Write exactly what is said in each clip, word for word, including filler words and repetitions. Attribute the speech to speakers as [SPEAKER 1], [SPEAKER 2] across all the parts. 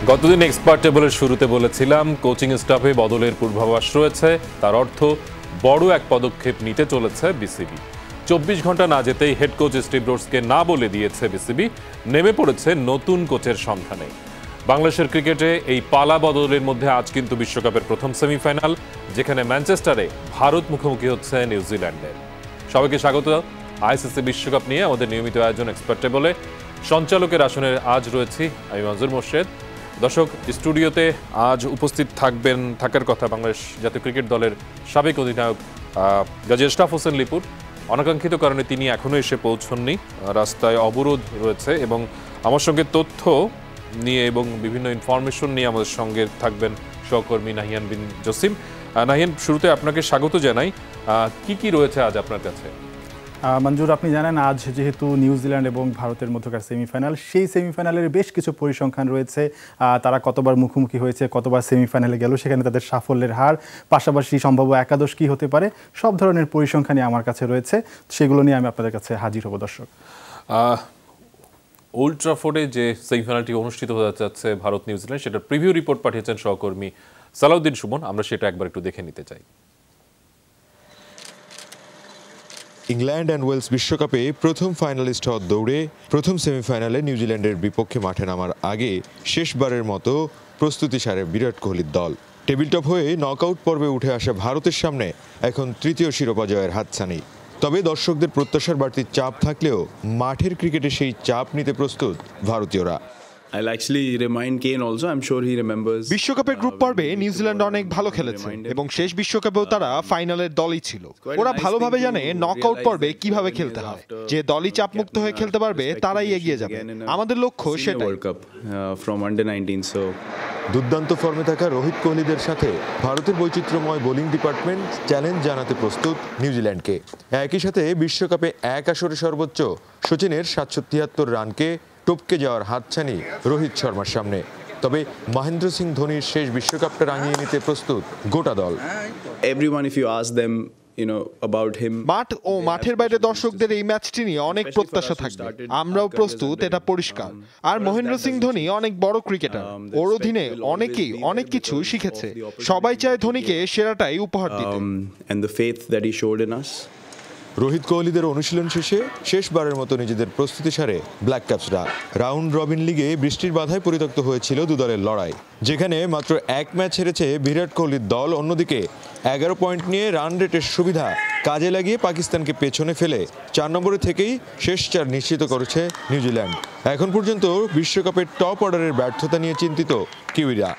[SPEAKER 1] গতদিন এক্সপার্ট টেবলের শুরুতে বলেছিলাম কোচিং স্টাফে বদলের পূর্বাভাস রয়েছে, তার অর্থ বড় এক পদক্ষেপ নিতে চলেছে বিসিবি। চব্বিশ ঘন্টা না যেতেই হেড কোচ স্টিভ রোডসকে না বলে দিয়েছে বিসিবি, নেমে পড়েছে নতুন কোচের সন্ধানে। বাংলাদেশের ক্রিকেটে এই পালা বদলের মধ্যে আজ কিন্তু বিশ্বকাপের প্রথম সেমিফাইনাল, যেখানে ম্যানচেস্টারে ভারত মুখোমুখি হচ্ছে নিউজিল্যান্ডের। সবাইকে স্বাগত আইসিসি বিশ্বকাপ নিয়ে আমাদের নিয়মিত আয়োজন এক্সপার্ট টেবলে। সঞ্চালকের আসনে আজ রয়েছি আমি মনজুর মোর্শেদ। দর্শক, স্টুডিওতে আজ উপস্থিত থাকবেন থাকার কথা বাংলাদেশ জাতীয় ক্রিকেট দলের সাবেক অধিনায়ক গাজী আশরাফ হোসেন লিপুর। অনাকাঙ্ক্ষিত কারণে তিনি এখনও এসে পৌঁছননি, রাস্তায় অবরোধ রয়েছে, এবং আমার সঙ্গে তথ্য নিয়ে এবং বিভিন্ন ইনফরমেশন নিয়ে আমাদের সঙ্গে থাকবেন সহকর্মী নাহিয়ান বিন জসিম। নাহিয়ান, শুরুতে আপনাকে স্বাগত জানাই। কি কি রয়েছে আজ আপনার কাছে?
[SPEAKER 2] মঞ্জুর, আপনি জানেন আজ যেহেতু নিউজিল্যান্ড এবং ভারতের মধ্যকার সেমিফাইনাল, সেই সেমিফাইনালের বেশ কিছু পরিসংখ্যান রয়েছে। তারা কতবার মুখোমুখি হয়েছে, কতবার সেমিফাইনালে গেল, সেখানে তাদের সাফল্যের হার, পাশাপাশি সম্ভাব্য একাদশ কী হতে পারে, সব ধরনের পরিসংখ্যানই আমার কাছে রয়েছে। সেগুলো নিয়ে আমি আপনাদের কাছে হাজির হব। দর্শক,
[SPEAKER 1] ওল্ড ট্রাফোর্ডে যে সেমিফাইনালটি অনুষ্ঠিত হতে যাচ্ছে ভারত নিউজিল্যান্ড, সেটার প্রিভিউ রিপোর্ট পাঠিয়েছেন সহকর্মী সালাউদ্দিন সুমন। আমরা সেটা একবার একটু দেখে নিতে চাই।
[SPEAKER 3] ইংল্যান্ড অ্যান্ড ওয়েলস বিশ্বকাপে প্রথম ফাইনালিস্ট হওয়ার দৌড়ে প্রথম সেমিফাইনালে নিউজিল্যান্ডের বিপক্ষে মাঠে নামার আগে শেষবারের মতো প্রস্তুতি সারে বিরাট কোহলির দল। টেবিল টপ হয়ে নকআউট পর্বে উঠে আসা ভারতের সামনে এখন তৃতীয় শিরোপা জয়ের হাতছানি। তবে দর্শকদের প্রত্যাশার বাড়তি চাপ থাকলেও মাঠের ক্রিকেটে সেই চাপ নিতে প্রস্তুত ভারতীয়রা।
[SPEAKER 4] বিশ্বকাপের গ্রুপ পর্বে নিউজিল্যান্ড অনেক ভালো খেলেছে এবং শেষ বিশ্বকাপেও তারা ফাইনালের দলই ছিল। ওরা ভালোভাবে জানে নকআউট পর্বে কিভাবে খেলতে হয়। যে দলই চাপমুক্ত হয়ে খেলতে পারবে তারাই এগিয়ে যাবে। আমাদের লক্ষ্য সেটাই।
[SPEAKER 3] দুর্দান্ত ফর্মে থাকা রোহিত কোহলিদের সাথে ভারতের বৈচিত্র্যময় বোলিং ডিপার্টমেন্ট চ্যালেঞ্জ জানাতে প্রস্তুত নিউজিল্যান্ডকে। একই সাথে বিশ্বকাপে এক আসরে সর্বোচ্চ সচিনের সাতশো তিয়াত্তর রানকে টপকে যাওয়ার হাতছানি রোহিত শর্মার সামনে। তবে মহেন্দ্র সিং ধোনির শেষ বিশ্বকাপটা রাঙিয়ে নিতে প্রস্তুত গোটা দল।
[SPEAKER 4] মাঠ ও মাঠের বাইরে দর্শকদের এই ম্যাচটি নিয়ে অনেক প্রত্যাশা থাকবে। আমরাও প্রস্তুত, এটা পরিষ্কার। আর মহেন্দ্র সিং ধোনি অনেক বড় ক্রিকেটার, ওর অধীনে অনেকেই অনেক কিছু শিখেছে। সবাই চায় ধোনিকে সেরাটাই উপহার দিতে।
[SPEAKER 3] রোহিত কোহলিদের অনুশীলন শেষে শেষবারের মতো নিজেদের প্রস্তুতি সারে ব্ল্যাক ক্যাপসরা। রাউন্ড রবিন লিগে বৃষ্টির বাধায় পরিত্যক্ত হয়েছিল দুদলের লড়াই, যেখানে মাত্র এক ম্যাচ হেরেছে বিরাট কোহলির দল। অন্যদিকে এগারো পয়েন্ট নিয়ে রান রেটের সুবিধা কাজে লাগিয়ে পাকিস্তানকে পেছনে ফেলে চার নম্বরে থেকেই শেষ চার নিশ্চিত করেছে নিউজিল্যান্ড। এখন পর্যন্ত বিশ্বকাপের টপ অর্ডারের ব্যর্থতা নিয়ে চিন্তিত কিউইরা।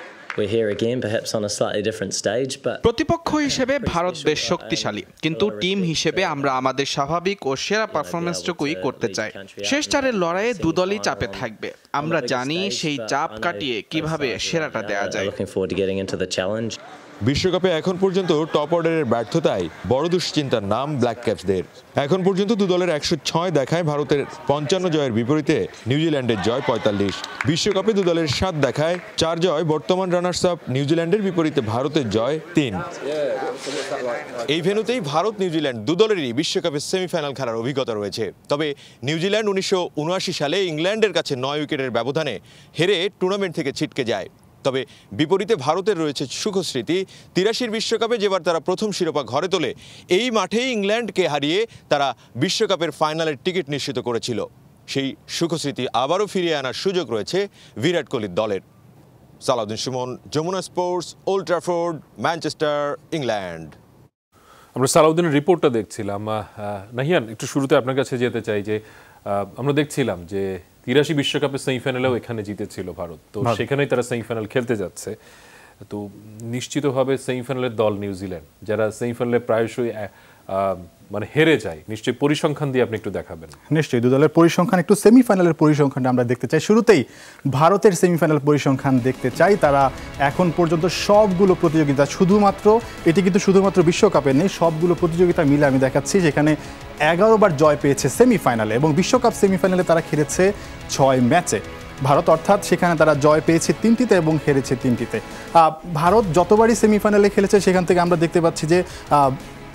[SPEAKER 5] প্রতিপক্ষ হিসেবে ভারত বেশ শক্তিশালী, কিন্তু টিম হিসেবে আমরা আমাদের স্বাভাবিক ও সেরা পারফরমেন্সটুকুই করতে চাই। শেষ চারের লড়াইয়ে দুদলই চাপে থাকবে। আমরা জানি সেই চাপ কাটিয়ে কিভাবে সেরাটা দেয়া যায়।
[SPEAKER 3] বিশ্বকাপে এখন পর্যন্ত টপ অর্ডারের ব্যর্থতায় বড় দুশ্চিন্তার নাম ব্ল্যাক ক্যাপসদের। এখন পর্যন্ত দুদলের একশো ছয় দেখায় ভারতের পঞ্চান্ন জয়ের বিপরীতে নিউজিল্যান্ডের জয় পঁয়তাল্লিশ। বিশ্বকাপে দুদলের সাত দেখায় চার জয়, বর্তমান রানার্স আপ নিউজিল্যান্ডের বিপরীতে ভারতের জয় তিন। এই ভেন্যুতেই ভারত নিউজিল্যান্ড দুদলেরই বিশ্বকাপের সেমিফাইনাল খেলার অভিজ্ঞতা রয়েছে। তবে নিউজিল্যান্ড উনিশশো উনআশি সালে ইংল্যান্ডের কাছে নয় উইকেটের ব্যবধানে হেরে টুর্নামেন্ট থেকে ছিটকে যায়। তবে বিপরীতে ভারতের রয়েছে সুখস্মৃতি। তিরাশির বিশ্বকাপে যেবার তারা প্রথম শিরোপা ঘরে তোলে, এই মাঠেই ইংল্যান্ডকে হারিয়ে তারা বিশ্বকাপের ফাইনালের টিকিট নিশ্চিত করেছিল। সেই সুখস্মৃতি আবারও ফিরিয়ে আনার সুযোগ রয়েছে বিরাট কোহলির দলের। Salauddin Suman, Jamuna sports, Old Trafford, Manchester, England.
[SPEAKER 1] আমরা সালাউদ্দিনের রিপোর্টটা দেখছিলাম। নাহিয়ান, একটু শুরুতে আপনার কাছে যেতে চাই যে আমরা দেখছিলাম যে তিরাশি বিশ্বকাপের সেমিফাইনালেও এখানে জিতেছিল ভারত, তো সেখানেই তারা সেমিফাইনাল খেলতে যাচ্ছে। তো নিশ্চিতভাবে সেমিফাইনালের দল নিউজিল্যান্ড, যারা সেমিফাইনালে প্রায়শই মানে হেরে যায়, নিশ্চয়ই পরিসংখ্যান দিয়ে আপনি একটু দেখাবেন।
[SPEAKER 2] নিশ্চয়ই, দু দলের পরিসংখ্যান, একটু সেমিফাইনালের পরিসংখ্যানটা আমরা দেখতে চাই। শুরুতেই ভারতের সেমিফাইনাল পরিসংখ্যান দেখতে চাই। তারা এখন পর্যন্ত সবগুলো প্রতিযোগিতা, শুধুমাত্র এটি কিন্তু শুধুমাত্র বিশ্বকাপের নেই, সবগুলো প্রতিযোগিতা মিলে আমি দেখাচ্ছি, যেখানে এগারো বার জয় পেয়েছে সেমিফাইনালে, এবং বিশ্বকাপ সেমিফাইনালে তারা খেলেছে ছয় ম্যাচে ভারত, অর্থাৎ সেখানে তারা জয় পেয়েছে তিনটিতে এবং হেরেছে তিনটিতে। ভারত যতবারই সেমিফাইনালে খেলেছে সেখান থেকে আমরা দেখতে পাচ্ছি যে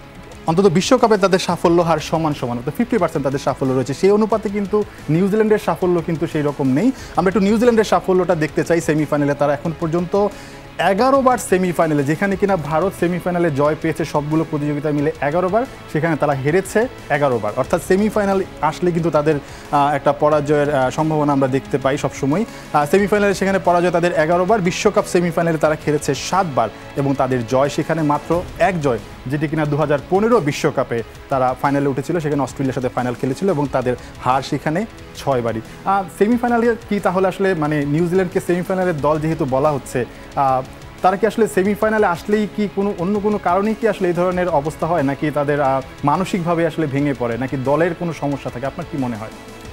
[SPEAKER 2] অন্তত বিশ্বকাপে তাদের সাফল্য হার সমান সমান, অর্থাৎ ফিফটি পার্সেন্ট তাদের সাফল্য রয়েছে। সেই অনুপাতে কিন্তু নিউজিল্যান্ডের সাফল্য কিন্তু সেই রকম নেই। আমরা একটু নিউজিল্যান্ডের সাফল্যটা দেখতে চাই। সেমিফাইনালে তারা এখন পর্যন্ত এগারো বার সেমিফাইনালে, যেখানে কিনা ভারত সেমিফাইনালে জয় পেয়েছে সবগুলো প্রতিযোগিতা মিলে এগারো বার, সেখানে তারা হেরেছে এগারো বার। অর্থাৎ সেমিফাইনাল আসলে কিন্তু তাদের একটা পরাজয়ের সম্ভাবনা আমরা দেখতে পাই সবসময়। সেমিফাইনালে সেখানে পরাজয় তাদের এগারো বার, বিশ্বকাপ সেমিফাইনালে তারা খেলেছে সাতবার এবং তাদের জয় সেখানে মাত্র এক জয়, যেটি কিনা দু হাজার পনেরো বিশ্বকাপে তারা ফাইনালে উঠেছিল, সেখানে অস্ট্রেলিয়ার সাথে ফাইনাল খেলেছিল এবং তাদের হার সেখানে ছয়বারই। সেমিফাইনালে কি তাহলে আসলে মানে নিউজিল্যান্ডকে সেমিফাইনালের দল যেহেতু বলা হচ্ছে, তারা কি আসলে সেমিফাইনালে আসলেই কি কোনো অন্য কোনো কারণেই কি আসলে এই ধরনের অবস্থা হয়, নাকি তাদের মানসিকভাবে আসলে ভেঙে পড়ে, নাকি দলের কোনো সমস্যা থাকে? আপনার কি মনে হয়?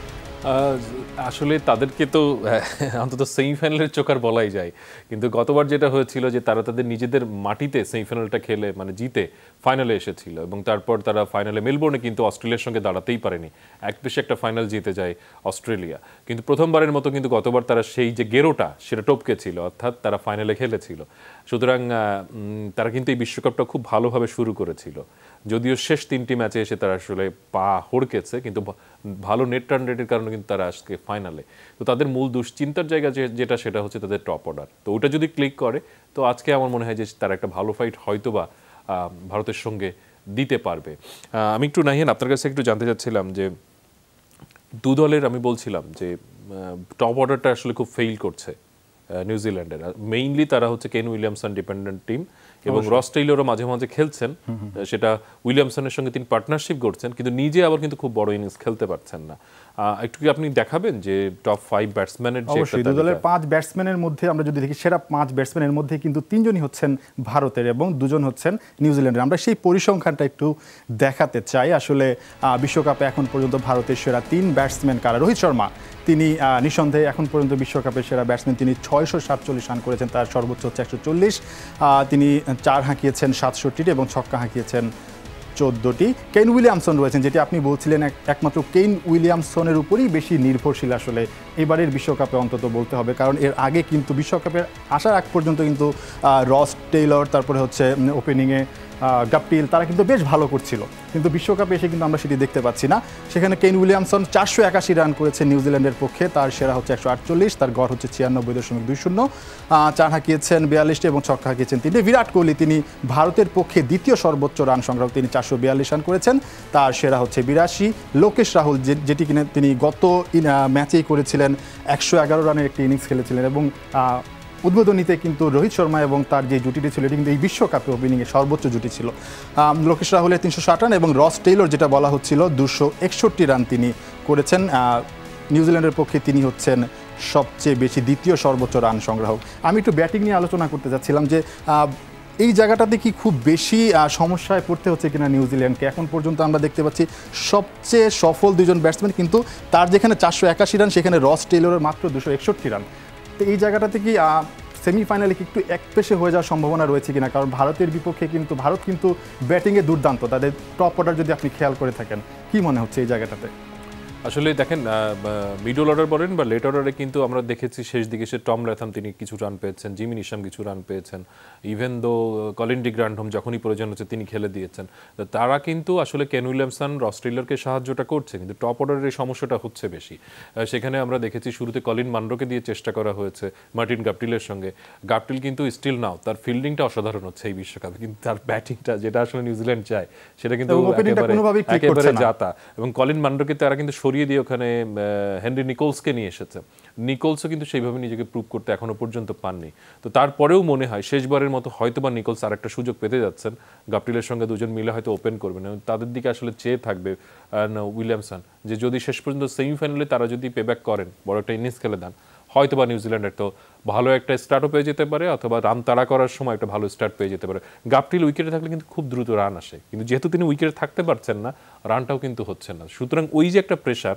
[SPEAKER 1] আসলে তাদেরকে তো অন্তত সেমিফাইনালের চোকার বলাই যায়, কিন্তু গতবার যেটা হয়েছিল যে তারা তাদের নিজেদের মাটিতে সেমিফাইনালটা খেলে মানে জিতে ফাইনালে এসেছিল এবং তারপর তারা ফাইনালে মেলবোর্নে কিন্তু অস্ট্রেলিয়ার সঙ্গে দাঁড়াতেই পারেনি। এক পেশে একটা ফাইনাল জিতে যায় অস্ট্রেলিয়া, কিন্তু প্রথমবারের মতো কিন্তু গতবার তারা সেই যে গেরোটা সেটা টপকে ছিল, অর্থাৎ তারা ফাইনালে খেলেছিল। সুতরাং তারা কিন্তু এই বিশ্বকাপটা খুব ভালোভাবে শুরু করেছিল, যদিও শেষ তিনটি ম্যাচে এসে তারা আসলে পা হড়কেছে, কিন্তু ভালো নেট রান রেটের কারণে কিন্তু তারা আজকে ফাইনালে। তো তাদের মূল দুশ্চিন্তার জায়গা যেটা সেটা হচ্ছে তাদের টপ অর্ডার। তো ওটা যদি ক্লিক করে তো আজকে আমার মনে হয় যে তারা একটা ভালো ফাইট হয়তোবা ভারতের সঙ্গে দিতে পারবে। আমি একটু নাহিয়ান আপনার কাছে একটু জানতে চাচ্ছিলাম যে দু দলের, আমি বলছিলাম যে টপ অর্ডারটা আসলে খুব ফেইল করছে নিউজিল্যান্ডের। মেইনলি তারা হচ্ছে কেন উইলিয়ামসন ডিপেন্ডেন্ট টিম এবং রস টেইলরও মাঝে মাঝে খেলছেন, সেটা উইলিয়ামসনের সঙ্গে তিনি পার্টনারশিপ করছেন, কিন্তু নিজে আবার কিন্তু খুব বড় ইনিংস খেলতে পারছেন না। একটু কি আপনি দেখাবেন যে টপ ফাইভ ব্যাটসম্যানের যে
[SPEAKER 2] অবশ্যই দু দলের পাঁচ ব্যাটসম্যানের মধ্যে আমরা যদি দেখি, সেরা পাঁচ ব্যাটসম্যানের মধ্যে কিন্তু তিনজনই হচ্ছেন ভারতের এবং দুজন হচ্ছেন নিউজিল্যান্ডের। আমরা সেই পরিসংখ্যানটা একটু দেখাতে চাই। আসলে বিশ্বকাপে এখন পর্যন্ত ভারতের সেরা তিন ব্যাটসম্যান কারা? রোহিত শর্মা, তিনি নিঃসন্দেহে এখন পর্যন্ত বিশ্বকাপের সেরা ব্যাটসম্যান। তিনি ছয়শো সাতচল্লিশ রান করেছেন, তার সর্বোচ্চ হচ্ছে একশো চল্লিশ। তিনি চার হাঁকিয়েছেন সাতষট্টিটি এবং ছক্কা হাঁকিয়েছেন চোদ্দোটি। কেন উইলিয়ামসন রয়েছেন, যেটি আপনি বলছিলেন একমাত্র কেন উইলিয়ামসনের উপরই বেশি নির্ভরশীল আসলে এবারের বিশ্বকাপে অন্তত বলতে হবে, কারণ এর আগে কিন্তু বিশ্বকাপের আসার আগ পর্যন্ত কিন্তু রস টেইলর, তারপরে হচ্ছে ওপেনিংয়ে গাপটিল, তারা কিন্তু বেশ ভালো করছিল, কিন্তু বিশ্বকাপে এসে কিন্তু আমরা সেটি দেখতে পাচ্ছি না। সেখানে কেন উইলিয়ামসন চারশো একাশি রান করেছে নিউজিল্যান্ডের পক্ষে, তার সেরা হচ্ছে একশো আটচল্লিশ, তার গড় হচ্ছে ছিয়ানব্বই দশমিক দুই শূন্য। চার হাঁকিয়েছেন বিয়াল্লিশটি এবং ছক্কা হাঁকিয়েছেন তিনটি। বিরাট কোহলি, তিনি ভারতের পক্ষে দ্বিতীয় সর্বোচ্চ রান সংগ্রাহক, তিনি চারশো বিয়াল্লিশ রান করেছেন, তার সেরা হচ্ছে বিরাশি। লোকেশ রাহুল, যেটি কিনা তিনি গত ম্যাচেই করেছিলেন একশো এগারো রানের একটি ইনিংস খেলেছিলেন এবং উদ্বোধনীতে কিন্তু রোহিত শর্মা এবং তার যে জুটিটি ছিল এটি কিন্তু এই বিশ্বকাপে ওপেনিংয়ে সর্বোচ্চ জুটি ছিল। লোকেশ রাহুলের তিনশো ষাট রান এবং রস টেইলর, যেটা বলা হচ্ছিল, দুশো একষট্টি রান তিনি করেছেন। নিউজিল্যান্ডের পক্ষে তিনি হচ্ছেন সবচেয়ে বেশি দ্বিতীয় সর্বোচ্চ রান সংগ্রাহক। আমি একটু ব্যাটিং নিয়ে আলোচনা করতে চাচ্ছিলাম যে এই জায়গাটাতে কি খুব বেশি সমস্যায় পড়তে হচ্ছে কিনা নিউজিল্যান্ডকে? এখন পর্যন্ত আমরা দেখতে পাচ্ছি সবচেয়ে সফল দুজন ব্যাটসম্যান, কিন্তু তার যেখানে চারশো একাশি রান সেখানে রস টেইলরের মাত্র দুশো একষট্টি রান। তো এই জায়গাটাতে কি সেমিফাইনালে কি একটু এক পেশে হয়ে যাওয়ার সম্ভাবনা রয়েছে কিনা? কারণ ভারতের বিপক্ষে কিন্তু ভারত কিন্তু ব্যাটিংয়ে দুর্দান্ত, তাদের টপ অর্ডার যদি আপনি খেয়াল করে থাকেন, কি মনে হচ্ছে এই জায়গাটাতে?
[SPEAKER 1] আসলে দেখেন, মিডল অর্ডার বলেন বা লেট অর্ডারে কিন্তু আমরা দেখেছি শেষ দিকে সে টম ল্যাথাম তিনি কিছু রান পেয়েছেন, জিমি নিশাম কিছু রান পেয়েছেন, even though Colin de Grandhomme যখনই প্রয়োজন হচ্ছে তিনি খেলে দিয়েছেন। তারা কিন্তু আসলে কেন উইলিয়ামসন, রস টেইলরকে সাহায্যটা করছে, কিন্তু টপ অর্ডারের এই সমস্যাটা হচ্ছে বেশি। সেখানে আমরা দেখেছি শুরুতে কলিন মানরোকে দিয়ে চেষ্টা করা হয়েছে মার্টিন গাপটিলের সঙ্গে। গাপটিল কিন্তু স্টিল নাও তার ফিল্ডিংটা অসাধারণ হচ্ছে এই বিশ্বকাপে, কিন্তু তার ব্যাটিংটা যেটা আসলে নিউজিল্যান্ড চায় সেটা কিন্তু একেবারে জাতা। এবং কলিন মানরোকে তারা কিন্তু সরিয়ে দিয়ে ওখানে হেনরি নিকোলসকে নিয়ে এসেছে। নিকোলসও কিন্তু সেইভাবে নিজেকে প্রুভ করতে এখনো পর্যন্ত পাননি। তো তারপরেও মনে হয় শেষবারের মতো হয়তোবা নিকোলস আর একটা সুযোগ পেতে যাচ্ছেন, গাপটিলের সঙ্গে দুজন মিলে হয়তো ওপেন করবেন। তাদের দিকে আসলে চেয়ে থাকবে উইলিয়ামসন, যে যদি শেষ পর্যন্ত সেমিফাইনালে তারা যদি পেব্যাক করেন, বড় একটা ইনিংস খেলে দেন, হয়তোবা নিউজিল্যান্ডের তো ভালো একটা স্টার্টও পেয়ে যেতে পারে, অথবা রান তাড়া করার সময় একটা ভালো স্টার্ট পেয়ে যেতে পারে। গাপটিল উইকেটে থাকলে কিন্তু খুব দ্রুত রান আসে, কিন্তু যেহেতু তিনি উইকেটে থাকতে পারছেন না, রানটাও কিন্তু হচ্ছে না। সুতরাং ওই যে একটা প্রেশার,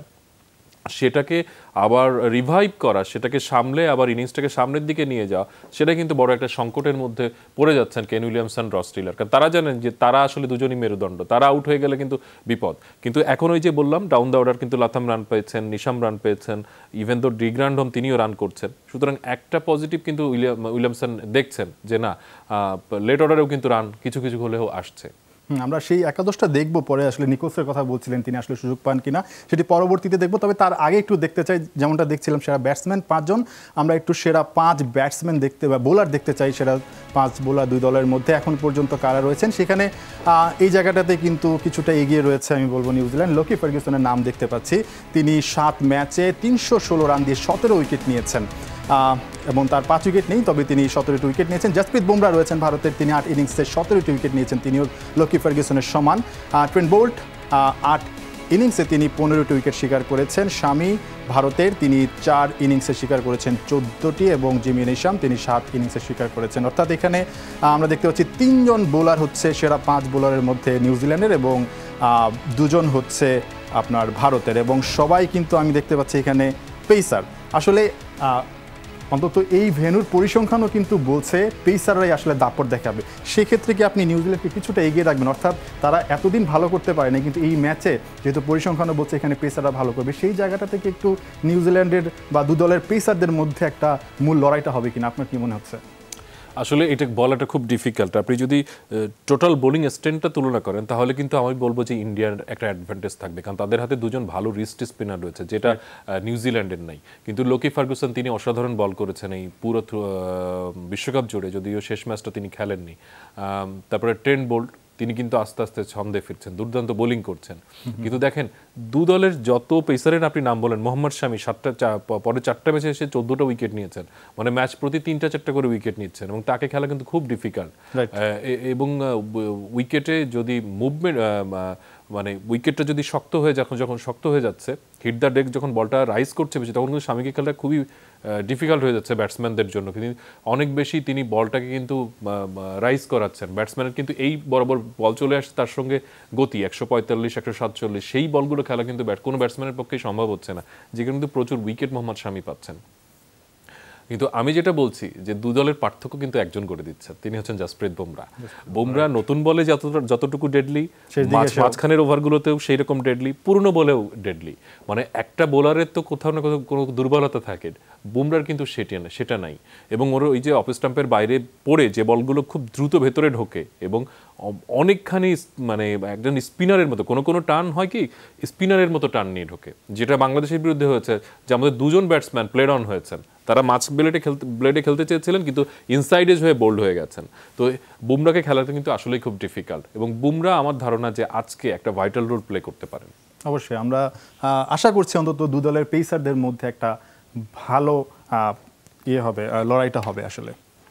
[SPEAKER 1] সেটাকে আবার রিভাইভ করা, সেটাকে সামলে আবার ইনিংসটাকে সামনের দিকে নিয়ে যাওয়া, সেটা কিন্তু বড় একটা সংকটের মধ্যে পড়ে যাচ্ছেন কেন উইলিয়ামসন, রস টেইলর। কারণ তারা জানেন যে তারা আসলে দুজনই মেরুদণ্ড, তারা আউট হয়ে গেলে কিন্তু বিপদ। কিন্তু এখন ওই যে বললাম ডাউন দ্য অর্ডার কিন্তু লাথাম রান পেয়েছেন, নিশাম রান পেয়েছেন, ইভেন দো ডি গ্র্যান্ডহোম তিনিও রান করছেন। সুতরাং একটা পজিটিভ কিন্তু উইলিয়াম উইলিয়ামসন দেখছেন যে না, লেট অর্ডারেও কিন্তু রান কিছু কিছু হলেও আসছে।
[SPEAKER 2] আমরা সেই একাদশটা দেখবো পরে, আসলে নিকোলসের কথা বলছিলেন তিনি আসলে সুযোগ পান কিনা সেটি পরবর্তীতে দেখবো। তবে তার আগে একটু দেখতে চাই, যেমনটা দেখছিলাম সেরা ব্যাটসম্যান পাঁচজন, আমরা একটু সেরা পাঁচ ব্যাটসম্যান দেখতে বা বোলার দেখতে চাই। সেরা পাঁচ বোলার দুই দলের মধ্যে এখন পর্যন্ত কারা রয়েছেন, সেখানে এই জায়গাটাতে কিন্তু কিছুটা এগিয়ে রয়েছে আমি বলবো নিউজিল্যান্ড। লকি ফার্গুসনের নাম দেখতে পাচ্ছি, তিনি সাত ম্যাচে তিনশো ষোলো রান দিয়ে সতেরো উইকেট নিয়েছেন এবং তার পাঁচ উইকেট নেই, তবে তিনি সতেরোটি উইকেট নিয়েছেন। জাসপ্রীত বুমরা রয়েছেন ভারতের, তিনি আট ইনিংসে সতেরোটি উইকেট নিয়েছেন, তিনিও লকি ফার্গুসনের সমান। ট্রেন্ট বোল্ট আট ইনিংসে তিনি পনেরোটি উইকেট শিকার করেছেন। শামি ভারতের, তিনি চার ইনিংসে শিকার করেছেন চোদ্দোটি, এবং জিমি নিশাম তিনি সাত ইনিংসে শিকার করেছেন। অর্থাৎ এখানে আমরা দেখতে পাচ্ছি তিনজন বোলার হচ্ছে সেরা পাঁচ বোলারের মধ্যে নিউজিল্যান্ডের, এবং দুজন হচ্ছে আপনার ভারতের, এবং সবাই কিন্তু আমি দেখতে পাচ্ছি এখানে পেসার। আসলে অন্তত এই ভেন্যুর পরিসংখ্যানও কিন্তু বলছে পেসাররাই আসলে দাপট দেখাবে। সেক্ষেত্রে কি আপনি নিউজিল্যান্ডকে কিছুটা এগিয়ে রাখবেন? অর্থাৎ তারা এতদিন ভালো করতে পারেনি, কিন্তু এই ম্যাচে যেহেতু পরিসংখ্যানও বলছে এখানে পেসাররা ভালো করবে, সেই জায়গাটা থেকে একটু নিউজিল্যান্ডের বা দু দলের পেসারদের মধ্যে একটা মূল লড়াইটা হবে কিনা, আপনার কি মনে হচ্ছে?
[SPEAKER 1] আসলে এটা বলাটা খুব ডিফিকাল্ট। আপনি যদি টোটাল বোলিং স্ট্রেন্থটা তুলনা করেন তাহলে কিন্তু আমি বলবো যে ইন্ডিয়ার একটা অ্যাডভান্টেজ থাকবে, কারণ তাদের হাতে দুজন ভালো রিস্ট স্পিনার রয়েছে, যেটা নিউজিল্যান্ডের নাই। কিন্তু লকি ফার্গুসন তিনি অসাধারণ বল করেছেন এই পুরো বিশ্বকাপ জুড়ে, যদিও শেষ ম্যাচটা তিনি খেলেননি। তারপরে ট্রেন্ট বোল্ট তিনি কিন্তু আস্তে আস্তে ছন্দে ফিরছেন, দুর্দান্ত বোলিং করছেন। কিন্তু দেখেন দু দলের যত পেসারের আপনি নাম বলেন, মোহাম্মদ শামি সাতটা পরে চারটা ম্যাচে এসে চোদ্দোটা উইকেট নিয়েছেন, মানে ম্যাচ প্রতি তিনটা চারটা করে উইকেট নিচ্ছেন, এবং তাকে খেলা কিন্তু খুব ডিফিকাল্ট। এবং উইকেটে যদি মুভমেন্ট মানে উইকেটটা যদি শক্ত হয়ে যখন যখন শক্ত হয়ে যাচ্ছে, হিট দ্য ডেক যখন বলটা রাইজ করছে বেশি, তখন কিন্তু স্বামীকে খেলাটা খুবই ডিফিকাল্ট হয়ে যাচ্ছে ব্যাটসম্যানদের জন্য। কিন্তু অনেক বেশি তিনি বলটাকে কিন্তু রাইজ করাচ্ছেন ব্যাটসম্যানের, কিন্তু এই বরাবর বল চলে আসছে তার সঙ্গে গতি একশো পঁয়তাল্লিশ একশো সাতচল্লিশ, সেই বলগুলো খেলা কিন্তু ব্যাট কোনো ব্যাটসম্যানের পক্ষেই সম্ভব হচ্ছে না, যেখানে কিন্তু প্রচুর উইকেট মোহাম্মদ শামি পাচ্ছেন। কিন্তু আমি যেটা বলছি যে দু দলের পার্থক্য কিন্তু একজন করে দিচ্ছে, তিনি হচ্ছেন জাসপ্রীত বুমরা। বুমরা নতুন বলে যতটুকু ডেডলি, মাঝখানের ওভারগুলোতেও সেই রকম ডেডলি, পুরনো বলেও ডেডলি। মানে একটা বোলারের তো কোথাও না কোথাও কোনো দুর্বলতা থাকে, বুমরার কিন্তু সেটা না সেটা নাই। এবং ওর ওই যে অফ স্টাম্পের বাইরে পড়ে যে বলগুলো খুব দ্রুত ভেতরে ঢোকে, এবং অনেকখানি মানে একজন স্পিনারের মতো, কোনো কোনো টার্ন হয় কি স্পিনারের মতো টার্ন নিয়ে ঢোকে, যেটা বাংলাদেশের বিরুদ্ধে হয়েছে, যে আমাদের দুজন ব্যাটসম্যান প্লেড অন হয়েছেন, তারা মাছ ব্লেডে খেলতে ব্লেডে খেলতে চেয়েছিলেন কিন্তু ইনসাইড এজ হয়ে বোল্ড হয়ে গেছেন। তো বুমরাকে খেলাতে কিন্তু আসলেই খুব ডিফিকাল্ট, এবং বুমরা আমার ধারণা যে আজকে একটা ভাইটাল রোল প্লে করতে পারেন।
[SPEAKER 2] অবশ্যই আমরা আশা করছি অন্তত দু দলের পেসারদের মধ্যে একটা ভালো ইয়ে হবে, লড়াইটা হবে। আসলে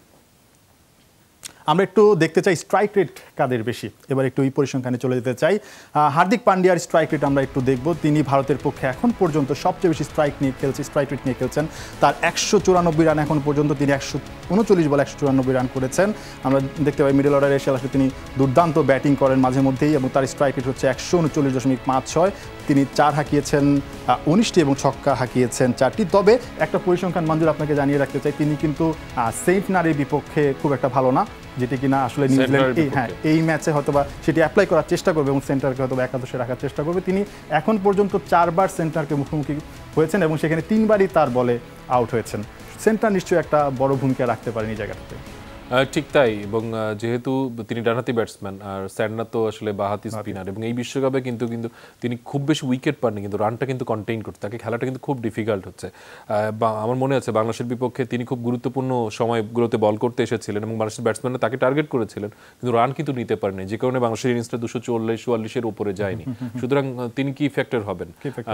[SPEAKER 2] আমরা একটু দেখতে চাই স্ট্রাইক রেট কাদের বেশি, এবার একটু এই পরিসংখ্যানে চলে যেতে চাই। হার্দিক পান্ডিয়ার স্ট্রাইক রেট আমরা একটু দেখব। তিনি ভারতের পক্ষে এখন পর্যন্ত সবচেয়ে বেশি স্ট্রাইক নিয়ে খেলছে, স্ট্রাইক রেট নিয়ে খেলছেন। তার একশো চুরানব্বই রান এখন পর্যন্ত, তিনি একশো উনচল্লিশ বলে একশো চুরানব্বই রান করেছেন। আমরা দেখতে পাই মিডল অর্ডারে এসে আসলে তিনি দুর্দান্ত ব্যাটিং করেন মাঝে মধ্যেই, এবং তার স্ট্রাইক রেট হচ্ছে একশো উনচল্লিশ দশমিক পাঁচ ছয়। তিনি চার হাঁকিয়েছেন উনিশটি এবং ছক্কা হাঁকিয়েছেন চারটি। তবে একটা পরিসংখ্যান মঞ্জুর আপনাকে জানিয়ে রাখতে চাই, তিনি কিন্তু সেন্টনারের বিপক্ষে খুব একটা ভালো না, যেটি কিনা আসলে নিউজিল্যান্ড হ্যাঁ এই ম্যাচে হয়তো বা সেটি অ্যাপ্লাই করার চেষ্টা করবে এবং সেন্টারকে হয়তো একাদশে রাখার চেষ্টা করবে। তিনি এখন পর্যন্ত চারবার সেন্টারকে মুখোমুখি হয়েছেন এবং সেখানে তিনবারই তার বলে আউট হয়েছেন। সেন্টার নিশ্চয়ই একটা বড় ভূমিকা রাখতে পারেন এই জায়গাটাতে।
[SPEAKER 1] ঠিক তাই, এবং যেহেতু তিনি ডানহাতি ব্যাটসম্যান আর স্যান্ডনা তো আসলে বাহাতি স্পিনার, এবং এই বিশ্বকাপে কিন্তু কিন্তু তিনি খুব বেশি উইকেট পাননি, কিন্তু রানটা কিন্তু কন্টেইন করতে তাকে খেলাটা কিন্তু খুব ডিফিকাল্ট হচ্ছে। আমার মনে আছে বাংলাদেশের বিপক্ষে তিনি খুব গুরুত্বপূর্ণ সময়গুলোতে বল করতে এসেছিলেন এবং বাংলাদেশের ব্যাটসম্যানরা তাকে টার্গেট করেছিলেন, কিন্তু রান কিন্তু নিতে পারেনি, যে কারণে বাংলাদেশের ইনিংসটা দুশো চল্লিশ চুয়াল্লিশের উপরে যায়নি। সুতরাং তিনি কি ফ্যাক্টর হবেন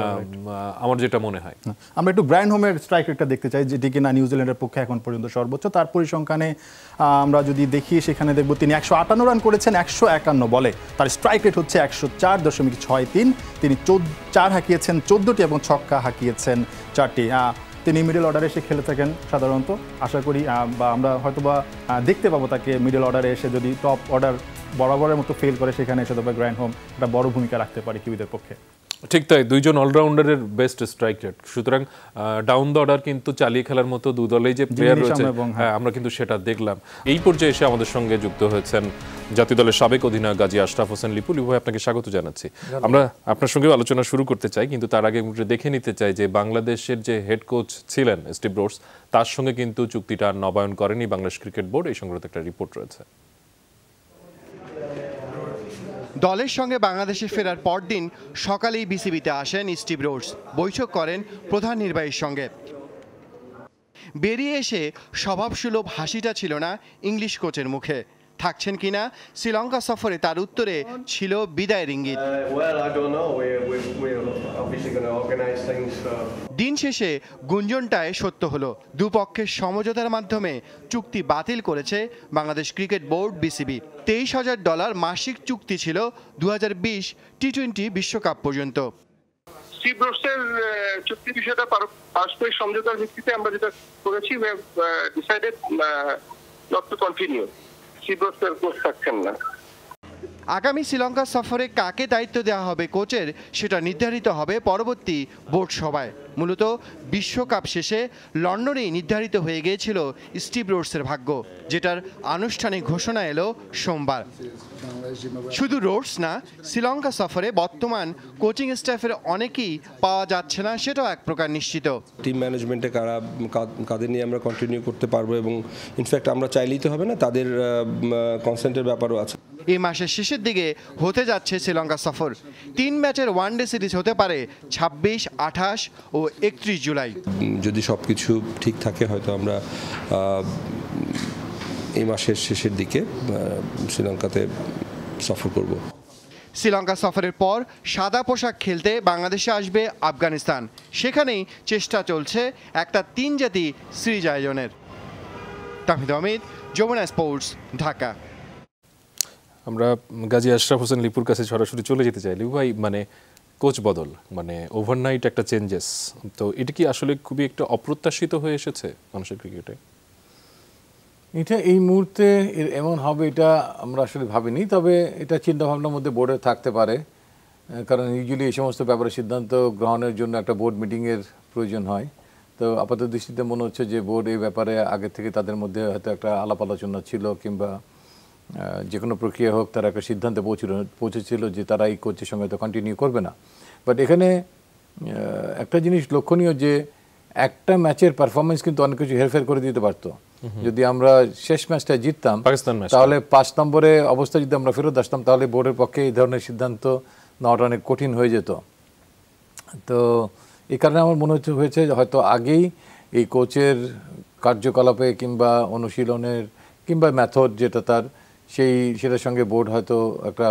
[SPEAKER 1] আমার যেটা মনে হয়।
[SPEAKER 2] আমরা একটু ব্রায়ান হোমের স্ট্রাইক রেটটা দেখতে চাই, যেটি কিনা নিউজিল্যান্ডের পক্ষে এখন পর্যন্ত সর্বোচ্চ। তার পরিসংখ্যানে আমরা যদি দেখি সেখানে দেখব তিনি একশো আটান্ন রান করেছেন একশো একান্ন বলে, তার স্ট্রাইক রেট হচ্ছে একশো চার দশমিক ছয় তিন। তিনি চার হাঁকিয়েছেন চোদ্দোটি এবং ছক্কা হাঁকিয়েছেন চারটি। তিনি মিডল অর্ডারে এসে খেলে থাকেন সাধারণত, আশা করি বা আমরা হয়তো বা দেখতে পাবো তাকে মিডল অর্ডারে এসে, যদি টপ অর্ডার বরাবরের মতো ফেল করে সেখানে এসে তবে ব্রায়ান হোম একটা বড় ভূমিকা রাখতে পারে কিউইদের পক্ষে।
[SPEAKER 1] ঠিক তাই, দুইজন অলরাউন্ডারের বেস্ট স্ট্রাইক রেট, সুতরাং ডাউন দ্য অর্ডার কিন্তু চালিয়ে খেলার মতো দু দলেই যে প্লেয়ার রয়েছে হ্যাঁ আমরা কিন্তু সেটা দেখলাম। এই পর্যায়ে এসে আমাদের সঙ্গে যুক্ত হয়েছেন জাতীয় দলের সাবেক অধিনায়ক গাজী আশরাফ হোসেন লিপু। লিপু ভাই, আপনাকে স্বাগত জানাচ্ছি। আমরা আপনার সঙ্গে আলোচনা শুরু করতে চাই, কিন্তু তার আগে দেখে নিতে চাই যে বাংলাদেশের যে হেড কোচ ছিলেন স্টিভ ব্রোস, তার সঙ্গে কিন্তু চুক্তিটা নবায়ন করেনি বাংলাদেশ ক্রিকেট বোর্ড, এই সংক্রান্ত একটা রিপোর্ট রয়েছে।
[SPEAKER 6] দলের সঙ্গে বাংলাদেশে ফেরার পরদিন সকালেই বিসিবিতে আসেন স্টিভ রোডস, বৈঠক করেন প্রধান নির্বাহীর সঙ্গে। বেরিয়ে এসে স্বভাবসুলভ হাসিটা ছিল না ইংলিশ কোচের মুখে। থাকছেন কিনা শ্রীলঙ্কা সফরে তার উত্তরে ছিল বিদায়ের ইঙ্গিত। দিন শেষে গুঞ্জনটায় সত্য হলো, দুপক্ষের সমঝোতার মাধ্যমে চুক্তি বাতিল করেছে বাংলাদেশ ক্রিকেট বোর্ড বিসিবি। তেইশ হাজার ডলার মাসিক চুক্তি ছিল দু হাজার বিশ টি টোয়েন্টি বিশ্বকাপ পর্যন্ত।
[SPEAKER 7] স্টিভ রোডসের চুক্তি বিষয়টা পারস্পরিক সমঝোতার ভিত্তিতে আমরা যেটা করেছি, we have decided not to continue. Steve রোডসের কোচ থাকছেন না।
[SPEAKER 6] আগামী শ্রীলঙ্কা সফরে কাকে দায়িত্ব দেওয়া হবে কোচের, সেটা নির্ধারিত হবে পরবর্তী বোর্ড সভায়। মূলত বিশ্বকাপ শেষে লন্ডনেই নির্ধারিত হয়ে গিয়েছিল স্টিভ রোডসের ভাগ্য, যেটার আনুষ্ঠানিক ঘোষণা এলো সোমবার। শুধু রোডস না, শ্রীলঙ্কা সফরে বর্তমান কোচিং স্টাফের অনেকেই পাওয়া যাচ্ছে না, সেটাও এক প্রকার নিশ্চিত।
[SPEAKER 8] টিম ম্যানেজমেন্টে কারা কাদের নিয়ে আমরা কন্টিনিউ করতে পারবো, এবং ইনফ্যাক্ট আমরা চাইলেই তো হবে না, তাদের কনসেন্টের ব্যাপারও আছে।
[SPEAKER 6] এই মাসের শেষের দিকে হতে যাচ্ছে শ্রীলঙ্কা সফর। তিন ম্যাচের ওয়ানডে সিরিজ হতে পারে ছাব্বিশ, আঠাশ ও একত্রিশ জুলাই।
[SPEAKER 8] যদি সব কিছু ঠিক থাকে হয়তো আমরা এই মাসের শেষের দিকে শ্রীলঙ্কাতে সফর করব।
[SPEAKER 6] শ্রীলঙ্কা সফরের পর সাদা পোশাক খেলতে বাংলাদেশে আসবে আফগানিস্তান। সেখানেই চেষ্টা চলছে একটা তিন জাতি সিরিজ আয়োজনের। তাহিদ আহমেদ, যমুনা স্পোর্টস, ঢাকা।
[SPEAKER 1] আমরা গাজী আশরাফ হোসেন লিপুর কাছে সরাসরি চলে যেতে চাই। লিপু ভাই, মানে কোচ বদল, মানে ওভারনাইট একটা চেঞ্জেস, তো এটা কি আসলে খুবই একটা অপ্রত্যাশিত হয়ে এসেছে মানুষের ক্রিকেটে?
[SPEAKER 9] এটা এই মুহূর্তে এমন হবে এটা আমরা আসলে ভাবিনি, তবে এটা চিন্তাভাবনার মধ্যে বোর্ডে থাকতে পারে, কারণ ইউজুয়ালি এই সমস্ত ব্যাপারে সিদ্ধান্ত গ্রহণের জন্য একটা বোর্ড মিটিংয়ের প্রয়োজন হয়। তো আপাতত দৃষ্টিতে মনে হচ্ছে যে বোর্ড এই ব্যাপারে আগে থেকে তাদের মধ্যে হয়তো একটা আলাপ আলোচনা ছিল, কিংবা যে কোনো প্রক্রিয়া হোক তারা একটা সিদ্ধান্তে পৌঁছিল পৌঁছেছিল যে তারা এই কোচের সঙ্গে তো কন্টিনিউ করবে না। বাট এখানে একটা জিনিস লক্ষণীয় যে একটা ম্যাচের পারফরমেন্স কিন্তু অনেক কিছু হেরফের করে দিতে পারতো। যদি আমরা শেষ ম্যাচটা জিততাম তাহলে পাঁচ নম্বরে অবস্থা যদি আমরা ফেরত আসতাম, তাহলে বোর্ডের পক্ষে এই ধরনের সিদ্ধান্ত নেওয়াটা অনেক কঠিন হয়ে যেত। তো এই কারণে আমার মনে হচ্ছে হয়েছে হয়তো আগেই এই কোচের কার্যকলাপে কিংবা অনুশীলনের কিংবা মেথড যেটা তার, সেই সেটার সঙ্গে বোর্ড হয়তো একটা